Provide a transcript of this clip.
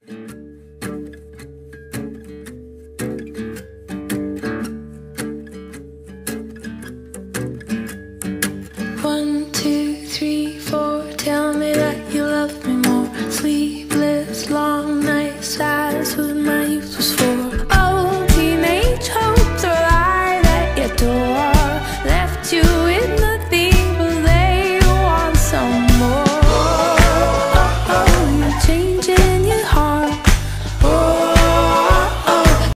1, 2, 3, 4, tell me that you love me more. Sleepless, long nights, eyes.